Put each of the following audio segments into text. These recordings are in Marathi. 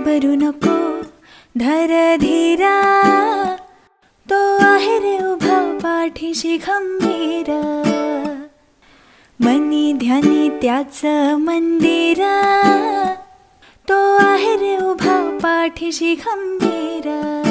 घाबरू नको, धर धीरा, तो आहे रे उभा पाठीशी खंबीर. मनी ध्यानी त्याच मंदिर, तो आहे रे उभा पाठीशी खंबीर.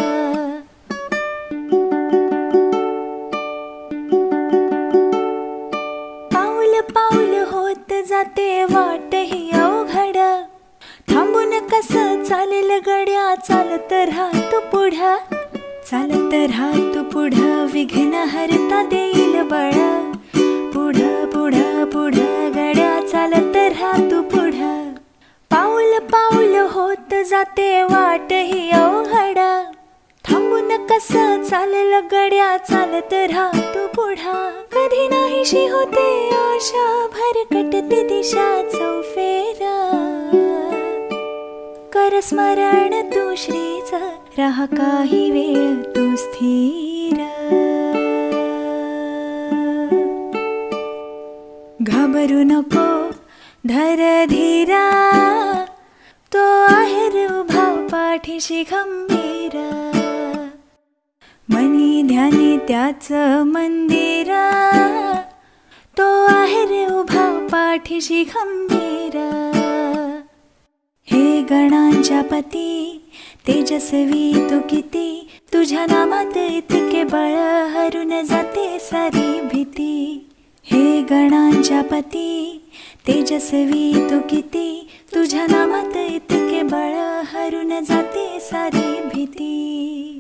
पाऊल पाऊल होत जाते वाट ही अवघड, थांबून कसं चालेल गड्या, चालत राहा तू पुढं, चालत राहा तू पुढं, विघ्न हरता देईल बळ. पुढं पुढं पुढं गड्या, चालत राहा तू पुढं. पाऊल पाऊल होत जाते वाट ही अवघड, थांबून कसं चालेल गड्या, चालत राहा तू पुढं. कधी नाहीशी होते आशा, भरकटते दिशा चौफेर. कर स्मरण तू श्रीच, राहा काही वेळ तू स्थिर. घाबरू नको, धर धीरा, तो आहे रे उभा पाठीशी खंबीर. मनी ध्यानी त्याच मंदिर, तो आहे रे उभा पाठीशी खंबीर. हे गणांच्या पती, तेजस्वी तू किती, तुझ्या नामात इतके बळ, हरून जाते सारी भीती. हे गणांच्या पती, तेजस्वी तू किती, तुझ्या नामात इतके बळ, हरून जाते सारी भीती.